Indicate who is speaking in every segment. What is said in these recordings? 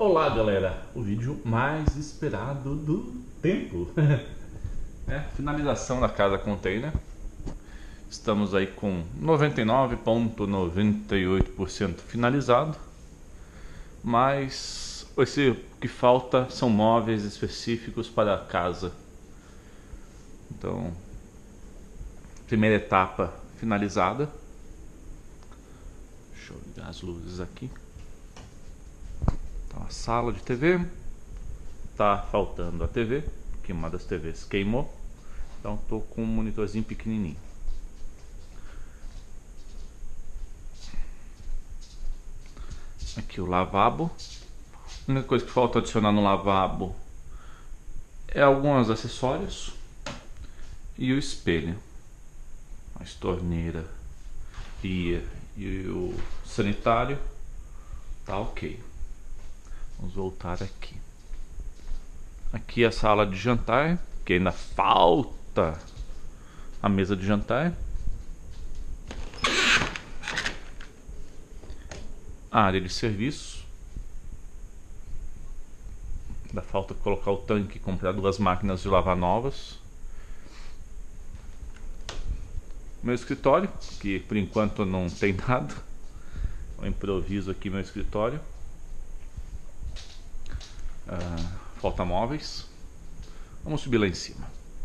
Speaker 1: Olá galera, o vídeo mais esperado do tempo. Finalização da casa container. Estamos aí com 99,98% finalizado. Mas o que falta são móveis específicos para a casa. Então, primeira etapa finalizada. Deixa eu ligar as luzes aqui. Então, a sala de TV, tá faltando a TV, que uma das TVs queimou, então tô com um monitorzinho pequenininho. Aqui o lavabo. A única coisa que falta adicionar no lavabo é alguns acessórios e o espelho, a torneira, pia e o sanitário tá ok. Vamos voltar aqui. Aqui a sala de jantar, que ainda falta a mesa de jantar. A área de serviço. Ainda falta colocar o tanque e comprar 2 máquinas de lavar novas. Meu escritório, que por enquanto não tem nada. Eu improviso aqui meu escritório. Falta móveis. Vamos subir lá em cima.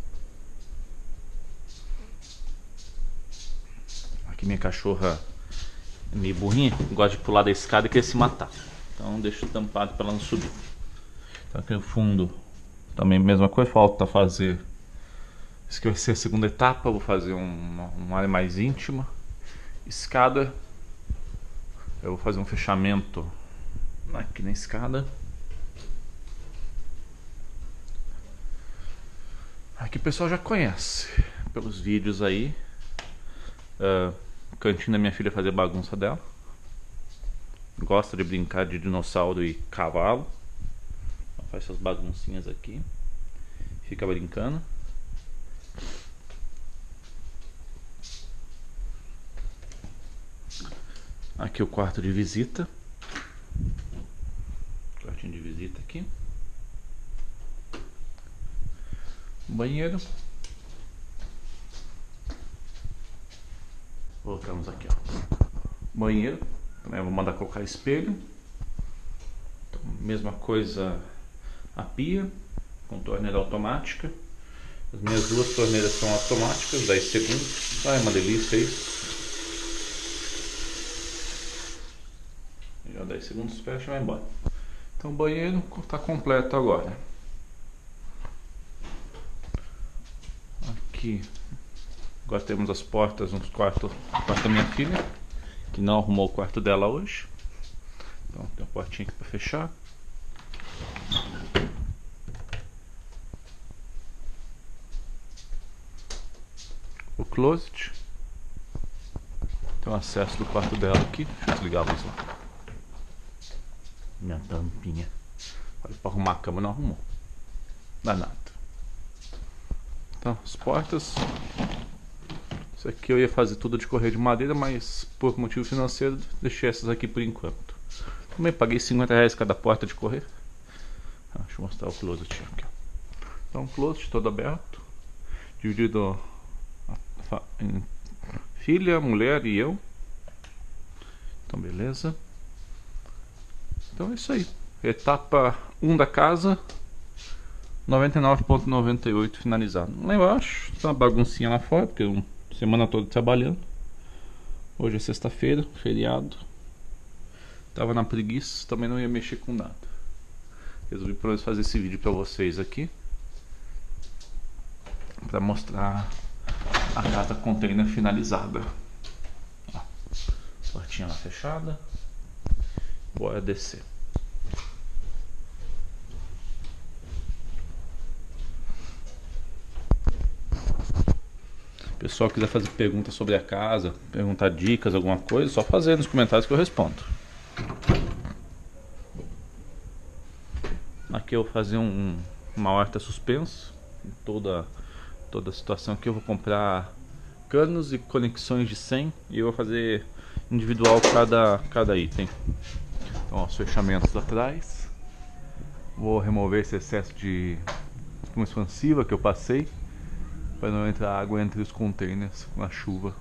Speaker 1: Aqui minha cachorra é meio burrinha, gosta de pular da escada e quer se matar. Então deixo tampado para ela não subir. Então aqui no fundo também mesma coisa, falta fazer. Isso aqui vai ser a segunda etapa. Vou fazer uma área mais íntima. Escada. Eu vou fazer um fechamento aqui na escada. Aqui o pessoal já conhece pelos vídeos aí. O cantinho da minha filha fazer bagunça dela. Gosta de brincar de dinossauro e cavalo. Ela faz essas baguncinhas aqui. Fica brincando. Aqui o quarto de visita. Quartinho de visita aqui. Banheiro. Voltamos aqui, ó. Banheiro. Também vou mandar colocar espelho. Então, mesma coisa a pia com torneira automática. As minhas 2 torneiras são automáticas, 10 segundos. É uma delícia isso. Já 10 segundos, fecha e vai embora. Então o banheiro está completo agora. Aqui agora temos as portas nos quartos. Quarto da minha filha, que não arrumou o quarto dela hoje. Então tem uma portinha aqui para fechar. O closet. Tem o acesso do quarto dela aqui. Deixa eu desligar a luz lá. Minha tampinha. Olha, para arrumar a cama não arrumou. Danado. Então, as portas. Isso aqui eu ia fazer tudo de correia de madeira, mas por motivo financeiro deixei essas aqui por enquanto. Também paguei R$50 cada porta de correr. Deixa eu mostrar o closet aqui. Então, o closet todo aberto, dividido em filha, mulher e eu. Então, beleza. Então é isso aí. Etapa 1 da casa. 99,98 finalizado. Lá embaixo tá uma baguncinha lá fora, porque eu semana toda trabalhando. Hoje é sexta-feira, feriado. Tava na preguiça, também não ia mexer com nada. Resolvi pelo menos fazer esse vídeo pra vocês aqui, pra mostrar a casa container finalizada. Ó, portinha lá fechada. Bora descer. Pessoal quiser fazer perguntas sobre a casa, perguntar dicas, alguma coisa, só fazer nos comentários que eu respondo. Aqui eu vou fazer uma horta suspensa. Toda a situação aqui eu vou comprar canos e conexões de 100 e eu vou fazer individual cada item. Então, os fechamentos atrás. Vou remover esse excesso de espuma expansiva que eu passei, para não entrar água entre os containers com a chuva.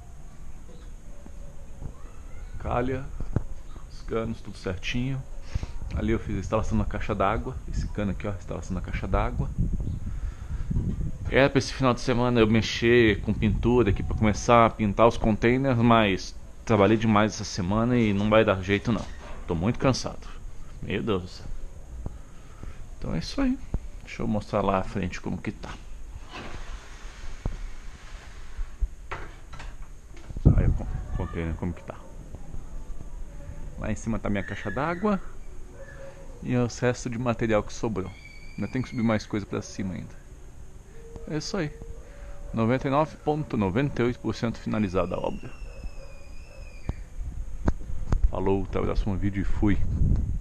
Speaker 1: Calha, os canos, tudo certinho. Ali eu fiz a instalação na caixa d'água. Esse cano aqui, ó, instalação na caixa d'água. Era para esse final de semana eu mexer com pintura aqui para começar a pintar os containers, mas trabalhei demais essa semana e não vai dar jeito não. Tô muito cansado. Meu Deus do céu. Então é isso aí. Deixa eu mostrar lá à frente como que tá. Aí o container como que tá. Lá em cima tá minha caixa d'água e o resto de material que sobrou. Ainda tem que subir mais coisa pra cima ainda. É isso aí. 99,98% finalizada a obra. Falou, até o próximo vídeo e fui.